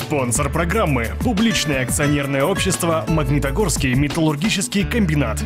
Спонсор программы – публичное акционерное общество «Магнитогорский металлургический комбинат».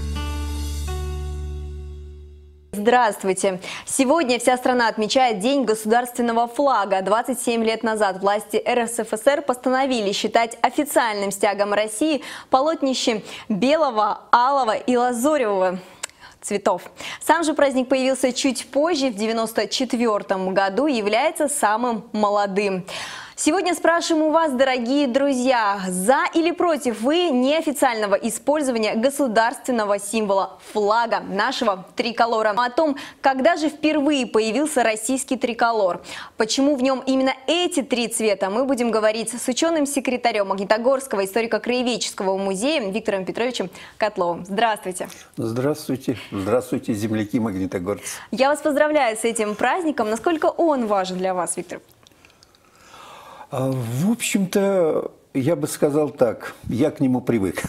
Здравствуйте! Сегодня вся страна отмечает День государственного флага. 27 лет назад власти РСФСР постановили считать официальным стягом России полотнище белого, алого и лазоревого цветов. Сам же праздник появился чуть позже, в 1994 году, и является самым молодым. Сегодня спрашиваем у вас, дорогие друзья, за или против вы неофициального использования государственного символа флага, нашего триколора. О том, когда же впервые появился российский триколор, почему в нем именно эти три цвета, мы будем говорить с ученым-секретарем Магнитогорского историко-краеведческого музея Виктором Петровичем Котловым. Здравствуйте! Здравствуйте! Здравствуйте, земляки магнитогорцы! Я вас поздравляю с этим праздником. Насколько он важен для вас, Виктор? В общем-то, я бы сказал так, я к нему привык.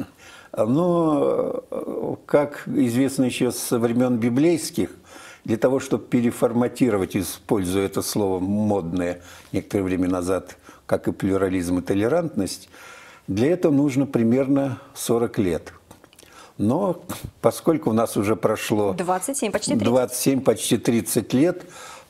Но, как известно еще со времен библейских, для того, чтобы переформатировать, используя это слово модное некоторое время назад, как и плюрализм и толерантность, для этого нужно примерно 40 лет. Но поскольку у нас уже прошло 27, почти 30. 27, почти 30 лет,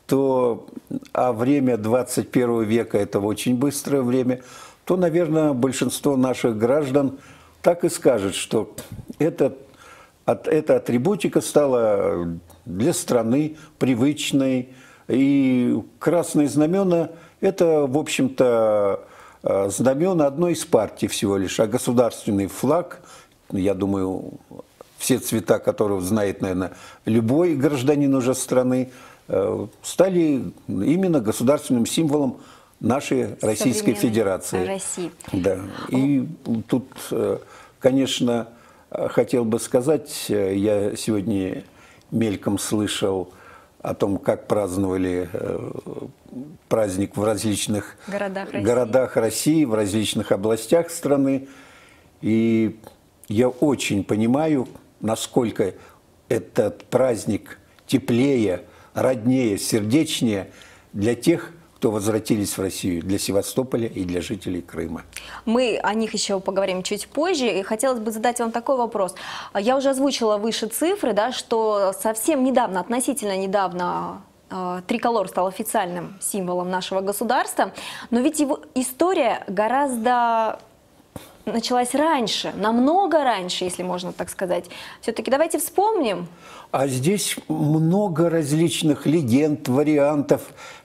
а время 21 века – это очень быстрое время, то, наверное, большинство наших граждан так и скажет, что эта атрибутика стала для страны привычной, и красные знамена – это, в общем-то, знамена одной из партий всего лишь, а государственный флаг, я думаю, все цвета, которые знает, наверное, любой гражданин уже страны, стали именно государственным символом нашей Российской Федерации. России. Да. И тут, конечно, хотел бы сказать, я сегодня мельком слышал о том, как праздновали праздник в различных городах России, в различных областях страны. И я очень понимаю, насколько этот праздник теплее, роднее, сердечнее для тех, кто возвратились в Россию, для Севастополя и для жителей Крыма. Мы о них еще поговорим чуть позже. И хотелось бы задать вам такой вопрос. Я уже озвучила выше цифры, да, что совсем недавно, относительно недавно, триколор стал официальным символом нашего государства. Но ведь его история гораздо началась раньше, намного раньше, если можно так сказать. Все-таки давайте вспомним. А здесь много различных легенд, вариантов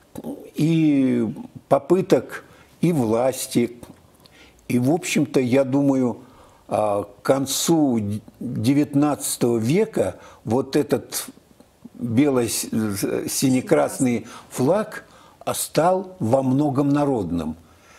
и попыток и власти. И, в общем-то, я думаю, к концу XIX века вот этот бело-сине-красный флаг стал во многом народным.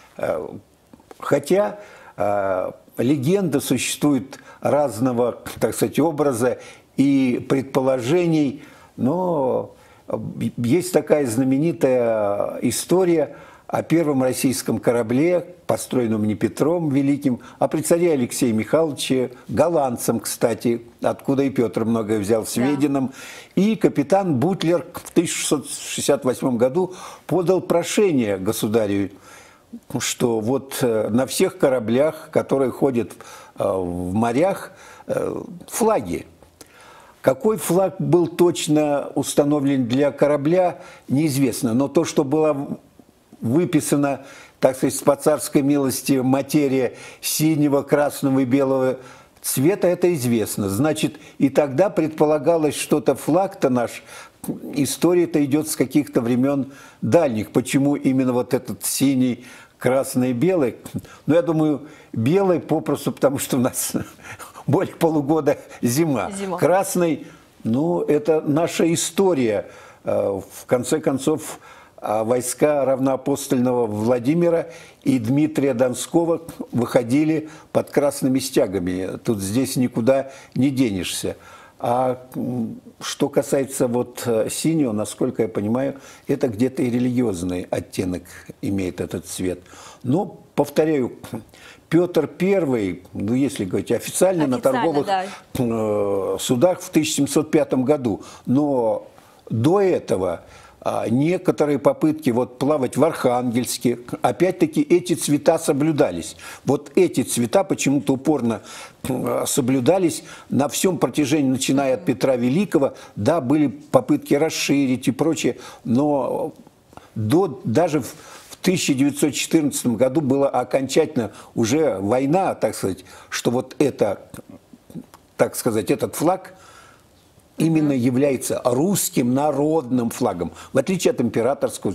Хотя легенда существует разного, так сказать, образа и предположений, но есть такая знаменитая история о первом российском корабле, построенном не Петром Великим, а при царе Алексее Михайловиче, голландцем, кстати, откуда и Петр многое взял, сведенным. Да. И капитан Бутлер в 1668 году подал прошение государю, что вот на всех кораблях, которые ходят в морях, флаги. Какой флаг был точно установлен для корабля, неизвестно. Но то, что было выписано, так сказать, по царской милости материя синего, красного и белого цвета, это известно. Значит, и тогда предполагалось, что-то флаг-то наш, история-то идет с каких-то времен дальних. Почему именно вот этот синий, красный и белый? Ну, я думаю, белый попросту, потому что у нас более полугода зима. Красный, ну, это наша история. В конце концов, войска равноапостольного Владимира и Дмитрия Донского выходили под красными стягами. Тут здесь никуда не денешься. А что касается вот синего, насколько я понимаю, это где-то и религиозный оттенок имеет этот цвет. Но, повторяю, Петр I, ну если говорить официально на торговых судах в 1705 году, но до этого некоторые попытки вот плавать в Архангельске, опять-таки эти цвета соблюдались. Вот эти цвета почему-то упорно соблюдались на всем протяжении, начиная от Петра Великого. Да, были попытки расширить и прочее, но даже в 1914 году была окончательно уже война, так сказать, что вот это, так сказать, этот флаг именно является русским народным флагом, в отличие от императорского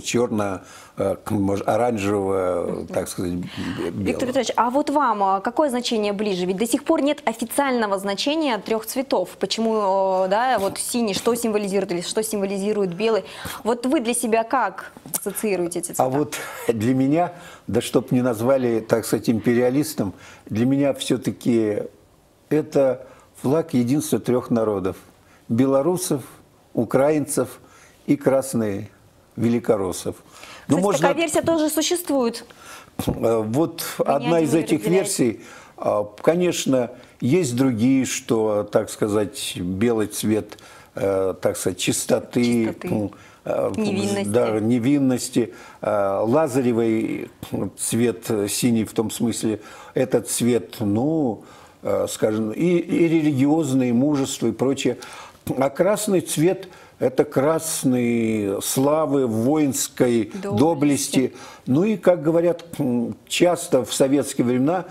черно-оранжевого, так сказать, белого. Виктор Петрович, а вот вам какое значение ближе? Ведь до сих пор нет официального значения трех цветов. Почему, да, вот синий, что символизирует, или что символизирует белый? Вот вы для себя как ассоциируете эти цвета? А вот для меня, да чтоб не назвали, так сказать, империалистом, для меня все-таки это флаг единства трех народов. Белорусов, украинцев и красных великороссов. Кстати, можно... такая версия тоже существует. Вот одна из этих версий, конечно, есть другие, что, так сказать, белый цвет, так сказать, чистоты. Невинности. Да, невинности. Лазаревый цвет синий в том смысле, этот цвет, ну, скажем, и религиозное, и мужество, и прочее. А красный цвет – это красный славы, воинской доблести. Ну и, как говорят часто в советские времена,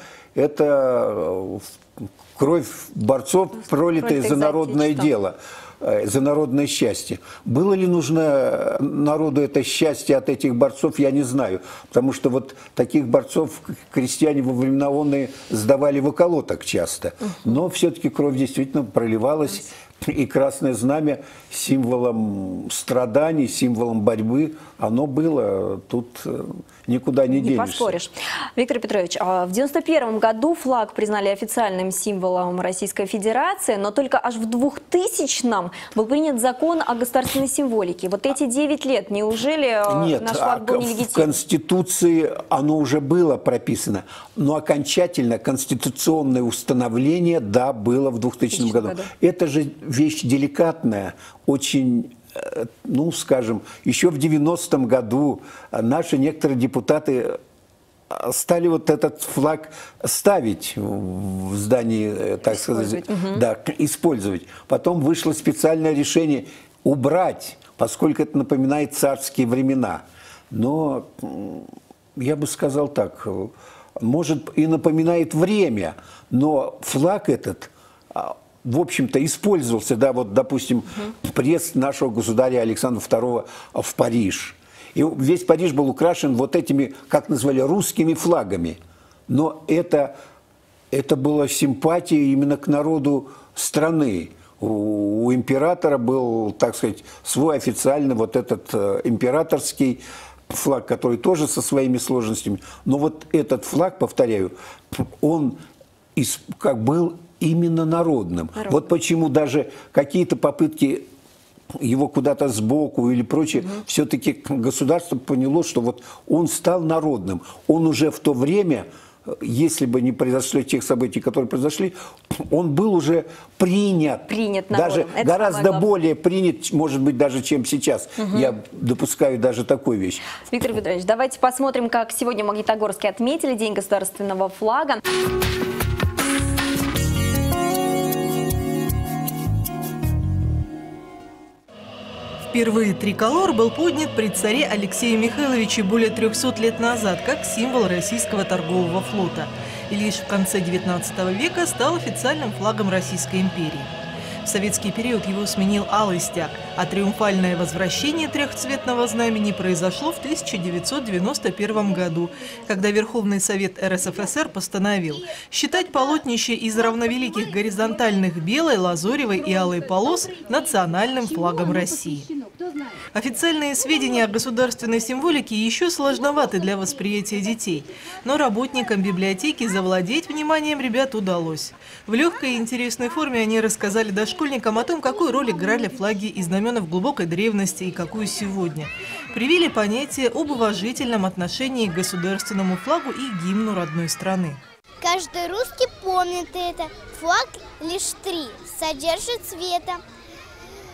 это кровь борцов, пролитая за народное дело, за народное счастье. Было ли нужно народу это счастье от этих борцов, я не знаю. Потому что вот таких борцов крестьяне во времена войны сдавали в околоток часто. Но все-таки кровь действительно проливалась. И красное знамя символом страданий, символом борьбы, оно было, тут никуда не денешься. Не поспоришь. Виктор Петрович, в 1991 году флаг признали официальным символом Российской Федерации, но только аж в 2000-м был принят закон о государственной символике. Вот эти 9 лет, неужели наш флаг был нелегитимен? В Конституции оно уже было прописано, но окончательно конституционное установление, да, было в 2000 году. Это же вещь деликатная, очень, ну, скажем, еще в 90-м году наши некоторые депутаты стали вот этот флаг ставить в здании, так сказать, да, использовать. Потом вышло специальное решение убрать, поскольку это напоминает царские времена. Но я бы сказал так, может и напоминает время, но флаг этот, в общем-то, использовался, да, вот, допустим, приезд нашего государя Александра II в Париж. И весь Париж был украшен вот этими, как назвали, русскими флагами. Но это была симпатия именно к народу страны. У императора был, так сказать, свой официальный вот этот императорский флаг, который тоже со своими сложностями. Но вот этот флаг, повторяю, он как был именно народным. Вот почему даже какие-то попытки его куда-то сбоку или прочее, все-таки государство поняло, что вот он стал народным. Он уже в то время, если бы не произошли тех событий, которые произошли, он был уже принят. Принят народом. Даже гораздо более принят, может быть, даже чем сейчас. Я допускаю даже такую вещь. Виктор Петрович, давайте посмотрим, как сегодня в Магнитогорске отметили День государственного флага. Впервые триколор был поднят при царе Алексее Михайловиче более 300 лет назад, как символ российского торгового флота. И лишь в конце XIX века стал официальным флагом Российской империи. В советский период его сменил алый стяг, а триумфальное возвращение трехцветного знамени произошло в 1991 году, когда Верховный Совет РСФСР постановил считать полотнище из равновеликих горизонтальных белой, лазоревой и алой полос национальным флагом России. Официальные сведения о государственной символике еще сложноваты для восприятия детей, но работникам библиотеки завладеть вниманием ребят удалось. В легкой и интересной форме они рассказали дошкольникам о том, какую роль играли флаги и знамена в глубокой древности и какую сегодня. Привили понятие об уважительном отношении к государственному флагу и гимну родной страны. Каждый русский помнит это. Флаг лишь 3, содержит цвета.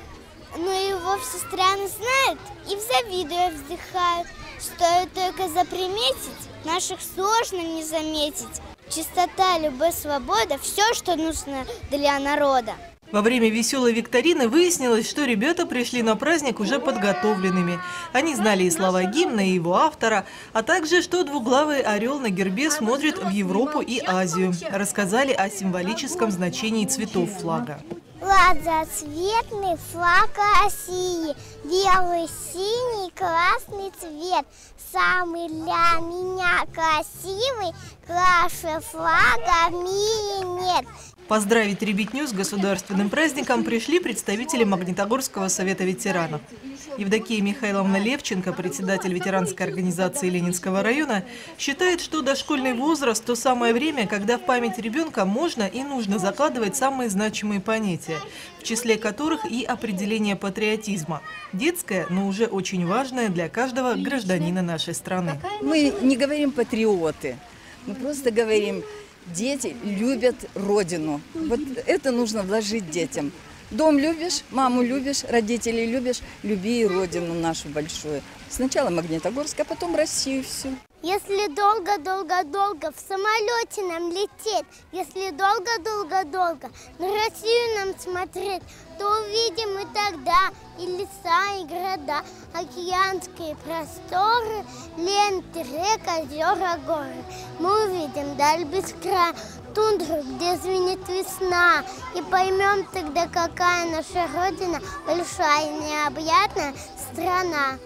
но его все страны знают и завидуя вздыхают. Стоит только заприметить, наших сложно не заметить. Чистота, любовь, свобода – все, что нужно для народа. Во время веселой викторины выяснилось, что ребята пришли на праздник уже подготовленными. Они знали и слова гимна, и его автора, а также, что двуглавый орел на гербе смотрит в Европу и Азию. Рассказали о символическом значении цветов флага. Разноцветный флаг России, белый, синий, красный цвет. Самый для меня красивый, краше флага в мире нет. Поздравить ребятню с государственным праздником пришли представители Магнитогорского совета ветеранов. Евдокия Михайловна Левченко, председатель ветеранской организации Ленинского района, считает, что дошкольный возраст – то самое время, когда в память ребенка можно и нужно закладывать самые значимые понятия, в числе которых и определение патриотизма. Детское, но уже очень важное для каждого гражданина нашей страны. Мы не говорим патриоты, мы просто говорим: дети любят родину. Вот это нужно вложить детям. Дом любишь, маму любишь, родителей любишь, люби и родину нашу большую. Сначала Магнитогорск, а потом Россию всю. Если долго-долго-долго в самолете нам лететь, если долго-долго-долго на Россию нам смотреть, то увидим и тогда и леса, и города, океанские просторы, ленты, рек, озера, горы. Мы увидим даль без края, тундру, где звенит весна, и поймем тогда, какая наша Родина большая и необъятная страна.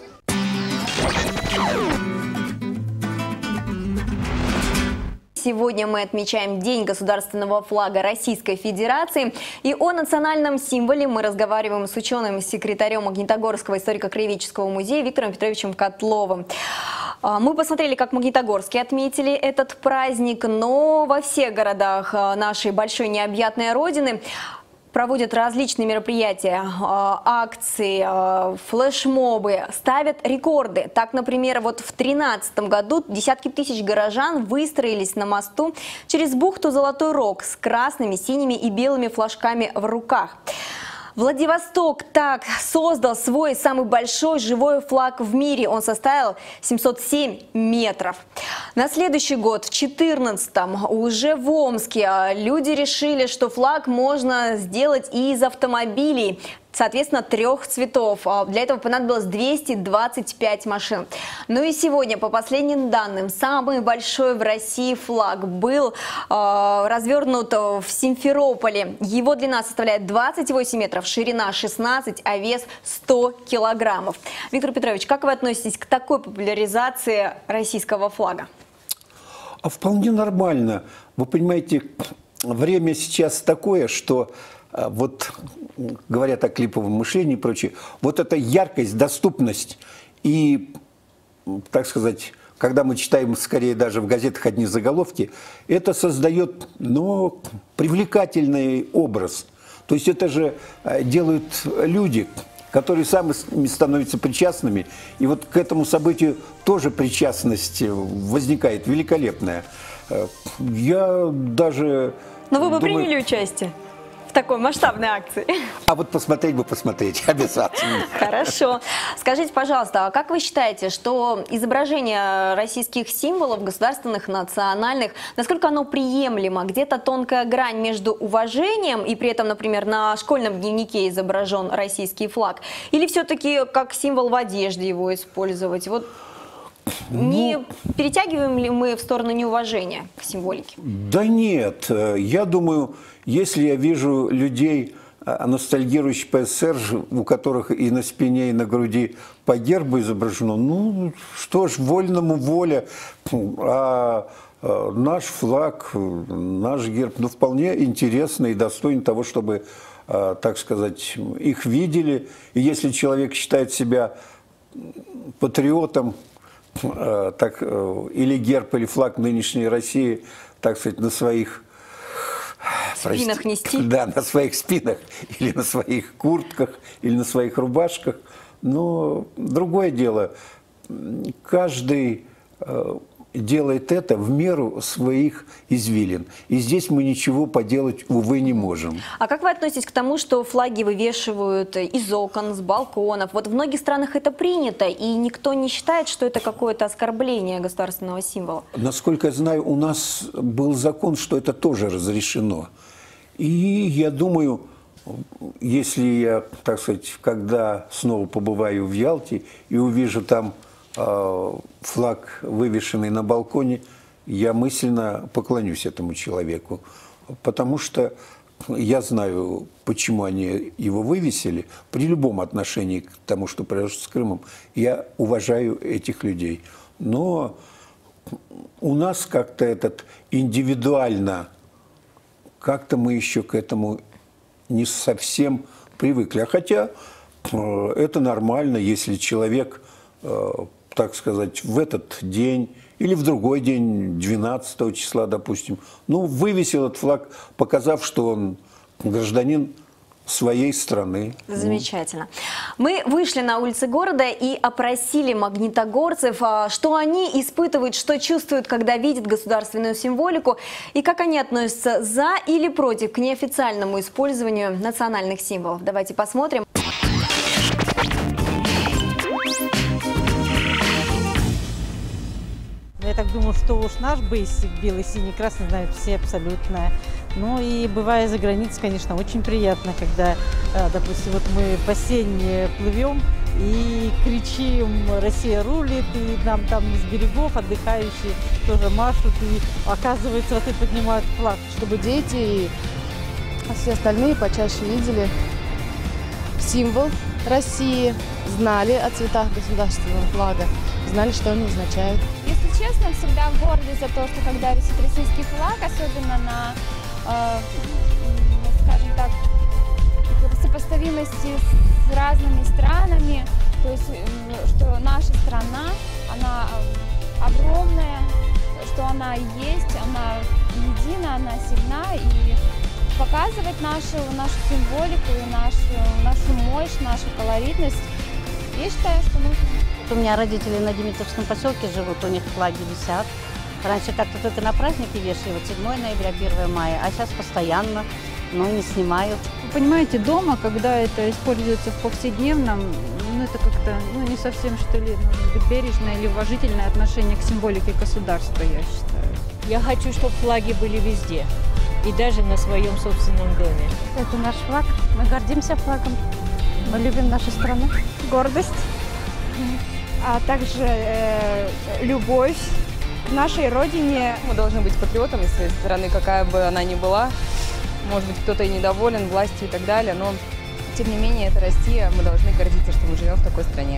Сегодня мы отмечаем День государственного флага Российской Федерации. И о национальном символе мы разговариваем с ученым-секретарем Магнитогорского историко-краеведческого музея Виктором Петровичем Котловым. Мы посмотрели, как магнитогорские отметили этот праздник, но во всех городах нашей большой необъятной Родины проводят различные мероприятия, акции, флешмобы, ставят рекорды. Так, например, вот в 2013 году десятки тысяч горожан выстроились на мосту через бухту Золотой Рог с красными, синими и белыми флажками в руках. Владивосток так создал свой самый большой живой флаг в мире. Он составил 707 метров. На следующий год, в 2014-м, уже в Омске люди решили, что флаг можно сделать и из автомобилей. Соответственно, 3 цветов. Для этого понадобилось 225 машин. Ну и сегодня, по последним данным, самый большой в России флаг был развернут в Симферополе. Его длина составляет 28 метров, ширина 16, а вес 100 килограммов. Виктор Петрович, как вы относитесь к такой популяризации российского флага? А вполне нормально. Вы понимаете, время сейчас такое, что вот говорят о клиповом мышлении и прочее, вот эта яркость, доступность и, так сказать, когда мы читаем скорее даже в газетах одни заголовки, это создает, привлекательный образ. То есть это же делают люди, которые сами становятся причастными, и вот к этому событию тоже причастность возникает великолепная. Я даже... Но вы бы приняли участие в такой масштабной акции? А вот посмотреть бы посмотреть, обязательно. Хорошо. Скажите, пожалуйста, а как вы считаете, что изображение российских символов, государственных, национальных, насколько оно приемлемо? Где-то тонкая грань между уважением и при этом, например, на школьном дневнике изображен российский флаг? Или все-таки как символ в одежде его использовать? Вот не перетягиваем ли мы в сторону неуважения к символике? Да нет. Я думаю, если я вижу людей, ностальгирующих по СССР, у которых и на спине, и на груди по гербу изображено, что ж, вольному воля, а наш флаг, наш герб, вполне интересно и достойно того, чтобы, так сказать, их видели. И если человек считает себя патриотом, или герб, или флаг нынешней России, так сказать, на своих спинах нести? Да, на своих спинах, или на своих куртках, или на своих рубашках. Но другое дело, каждый делает это в меру своих извилин. И здесь мы ничего поделать, увы, не можем. А как вы относитесь к тому, что флаги вывешивают из окон, с балконов? Вот в многих странах это принято, и никто не считает, что это какое-то оскорбление государственного символа. Насколько я знаю, у нас был закон, что это тоже разрешено. И я думаю, если я, так сказать, когда снова побываю в Ялте и увижу там флаг, вывешенный на балконе, я мысленно поклонюсь этому человеку, потому что я знаю, почему они его вывесили. При любом отношении к тому, что произошло с Крымом, я уважаю этих людей. Но у нас как-то этот индивидуально, как-то мы еще к этому не совсем привыкли. А хотя это нормально, если человек, так сказать, в этот день или в другой день, 12 числа, допустим, ну, вывесил этот флаг, показав, что он гражданин своей страны. Замечательно. Мы вышли на улицы города и опросили магнитогорцев, что они испытывают, что чувствуют, когда видят государственную символику, и как они относятся за или против к неофициальному использованию национальных символов. Давайте посмотрим. Я так думаю, что уж наш бейсик белый, синий, красный знают все абсолютно. Ну и бывая за границей, конечно, очень приятно, когда, допустим, вот мы в бассейне плывем и кричим «Россия рулит», и нам там с берегов отдыхающие тоже машут, и оказывается, вот и поднимают флаг. Чтобы дети и все остальные почаще видели символ России, знали о цветах государственного флага, знали, что они означают. Если честно, всегда в городе за то, что когда висит российский флаг, особенно на, скажем так, сопоставимости с разными странами, то есть, что наша страна, она огромная, что она есть, она едина, она сильна, и показывать нашу символику, нашу мощь, нашу колоритность, я считаю, что нужно. У меня родители на Демидовском поселке живут, у них флаги висят. Раньше как-то только на праздники вешали, вот 7 ноября, 1 мая, а сейчас постоянно, но не снимают. Вы понимаете, дома, когда это используется в повседневном, ну это как-то не совсем, что ли, бережное или уважительное отношение к символике государства, я считаю. Я хочу, чтобы флаги были везде, и даже на своем собственном доме. Это наш флаг, мы гордимся флагом, мы любим нашу страну. Гордость, а также любовь к нашей родине. Мы должны быть патриотами своей страны, какая бы она ни была. Может быть, кто-то и недоволен властью и так далее, но тем не менее, это Россия, мы должны гордиться, что мы живем в такой стране.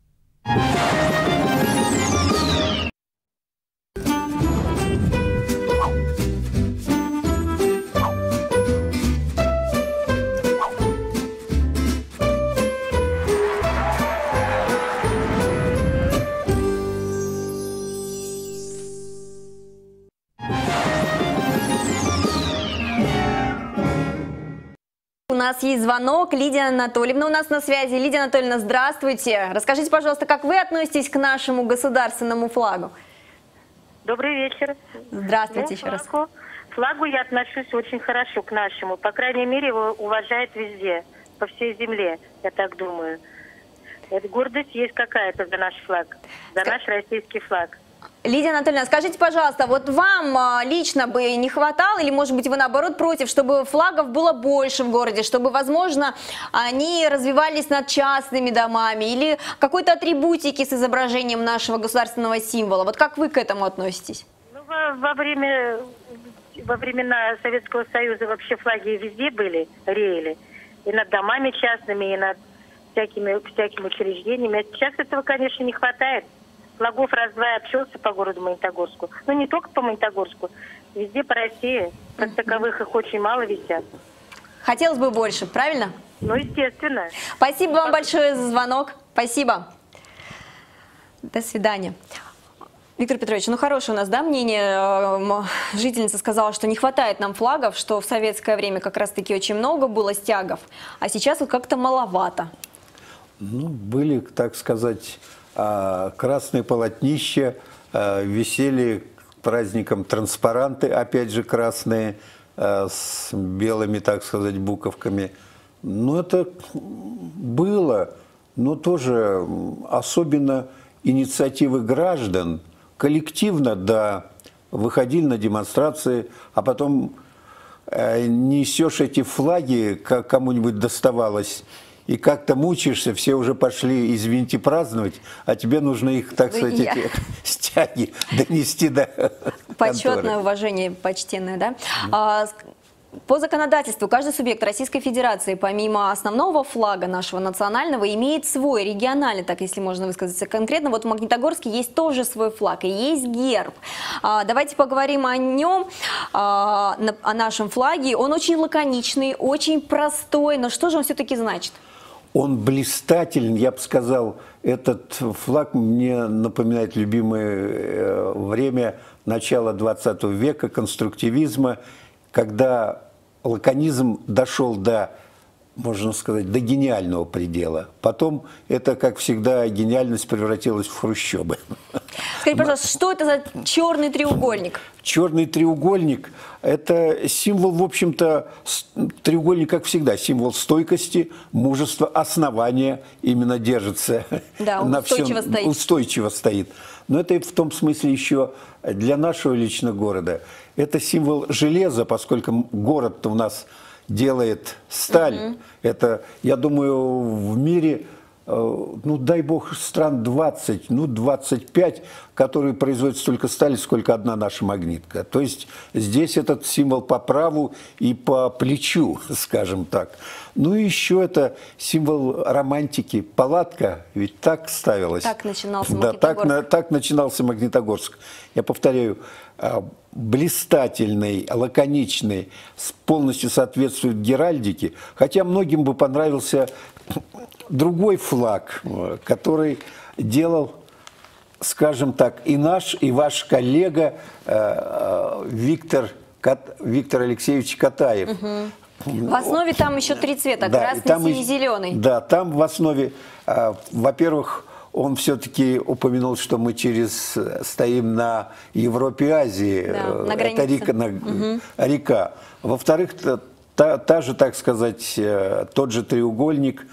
У нас есть звонок. Лидия Анатольевна у нас на связи. Лидия Анатольевна, здравствуйте. Расскажите, пожалуйста, как вы относитесь к нашему государственному флагу? Добрый вечер. Здравствуйте еще раз. К флагу я отношусь очень хорошо, к нашему. По крайней мере, его уважают везде, по всей земле, я так думаю. Эта гордость есть какая-то за наш флаг, за наш российский флаг. Лидия Анатольевна, скажите, пожалуйста, вот вам лично бы не хватало, или, может быть, вы, наоборот, против, чтобы флагов было больше в городе, чтобы, возможно, они развивались над частными домами, или какой-то атрибутики с изображением нашего государственного символа? Вот как вы к этому относитесь? Ну, во времена Советского Союза вообще флаги везде были, реяли. И над домами частными, и над всякими учреждениями. А сейчас этого, конечно, не хватает. Флагов раз-два обчелся по городу Магнитогорску. Ну, не только по Магнитогорску, везде по России. Как таковых их очень мало висят. Хотелось бы больше, правильно? Ну, естественно. Спасибо вам большое за звонок. Спасибо. До свидания. Виктор Петрович, ну хорошее у нас, да, мнение. Жительница сказала, что не хватает нам флагов, что в советское время как раз-таки очень много было стягов, а сейчас вот как-то маловато. Ну, были, так сказать, красные полотнища висели к праздникам транспаранты, опять же красные, с белыми, так сказать, буковками. Ну, это было, но тоже особенно инициативы граждан коллективно, да, выходили на демонстрации, а потом несешь эти флаги, как кому-нибудь доставалось, и как-то мучаешься, все уже пошли, извините, праздновать, а тебе нужно их, так сказать, эти стяги донести до Почетное конторы. уважение, почтенное, да? По законодательству каждый субъект Российской Федерации, помимо основного флага нашего национального, имеет свой региональный, так если можно высказаться конкретно. Вот в Магнитогорске есть тоже свой флаг и есть герб. Давайте поговорим о нем, о нашем флаге. Он очень лаконичный, очень простой, но что же он все-таки значит? Он блистателен, я бы сказал, этот флаг мне напоминает любимое время начала 20 века, конструктивизма, когда лаконизм дошел до, можно сказать, до гениального предела. Потом это, как всегда, гениальность превратилась в хрущебы. Скажите, пожалуйста, что это за черный треугольник? Черный треугольник – это символ, в общем-то, треугольник, как всегда, символ стойкости, мужества, основания, именно держится. Да, на устойчиво всем, стоит. Устойчиво стоит. Но это в том смысле еще для нашего лично города. Это символ железа, поскольку город-то у нас делает сталь. Это, я думаю, в мире, ну дай бог, стран 20, ну 25, которые производят столько стали, сколько одна наша магнитка. То есть здесь этот символ по праву и по плечу, скажем так. Ну и еще это символ романтики. Палатка ведь так ставилась. Так начинался Магнитогорск. Да, так начинался Магнитогорск. Я повторяю, блистательный, лаконичный, полностью соответствует геральдике. Хотя многим бы понравился другой флаг, который делал, скажем так, и наш, и ваш коллега Виктор Алексеевич Катаев. В основе там еще три цвета, да, красный, синий, зеленый. Да, там в основе, во-первых, он все-таки упомянул, что мы стоим на Европе и Азии. Да, на это река. Во-вторых, та же, так сказать, тот же треугольник,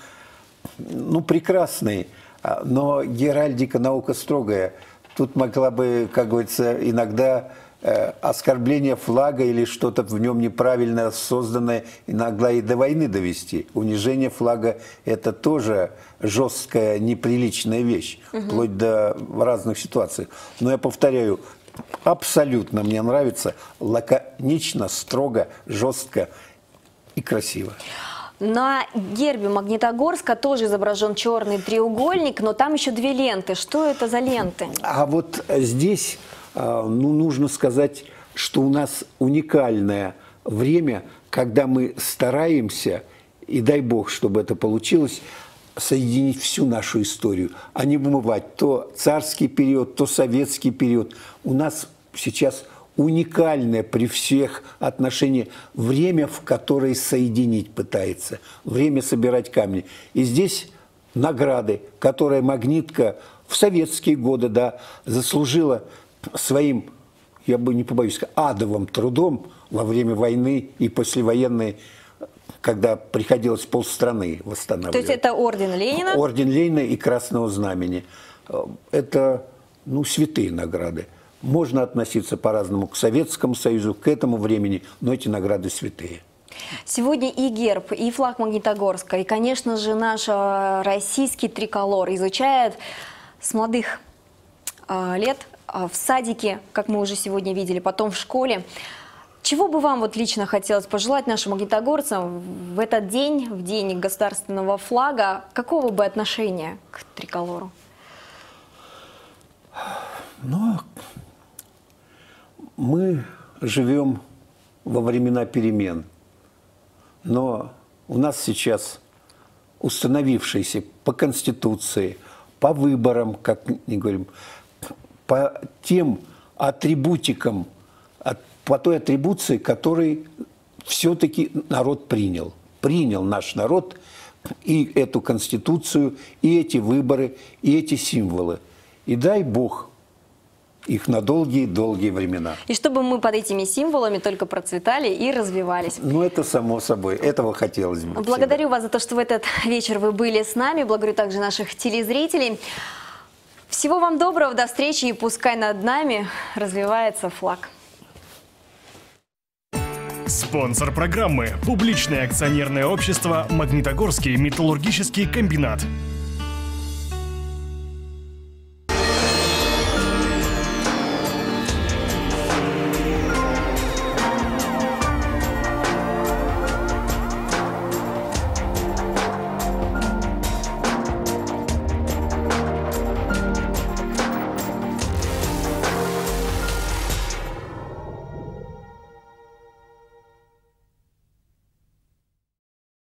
ну, прекрасный, но геральдика наука строгая. Тут могла бы, как говорится, иногда оскорбление флага или что-то в нем неправильно созданное иногда и до войны довести. Унижение флага – это тоже жесткая, неприличная вещь, вплоть до разных ситуаций. Но я повторяю, абсолютно мне нравится лаконично, строго, жестко и красиво. На гербе Магнитогорска тоже изображен черный треугольник, но там еще две ленты. Что это за ленты? А вот здесь, ну, нужно сказать, что у нас уникальное время, когда мы стараемся, и дай бог, чтобы это получилось, соединить всю нашу историю, а не вымывать то царский период, то советский период. У нас сейчас уникальное при всех отношениях время, в которое соединить пытается, время собирать камни. И здесь награды, которые магнитка в советские годы, да, заслужила своим, я бы не побоюсь сказать, адовым трудом во время войны и послевоенной, когда приходилось полстраны восстанавливать. То есть это орден Ленина? Орден Ленина и Красного Знамени. Это, ну, святые награды. Можно относиться по-разному к Советскому Союзу, к этому времени, но эти награды святые. Сегодня и герб, и флаг Магнитогорска, и, конечно же, наш российский триколор изучают с молодых лет в садике, как мы уже сегодня видели, потом в школе. Чего бы вам вот лично хотелось пожелать нашим магнитогорцам в этот день, в день государственного флага? Какого бы отношения к триколору? Ну, мы живем во времена перемен, но у нас сейчас установившиеся по Конституции, по выборам, как мы говорим, по тем атрибутикам, по той атрибуции, которой все-таки народ принял. Принял наш народ и эту Конституцию, и эти выборы, и эти символы. И дай Бог, их на долгие-долгие времена. И чтобы мы под этими символами только процветали и развивались. Ну, это само собой. Этого хотелось бы. Благодарю вас за то, что в этот вечер вы были с нами. Благодарю также наших телезрителей. Всего вам доброго, до встречи, и пускай над нами развивается флаг. Спонсор программы – публичное акционерное общество «Магнитогорский металлургический комбинат».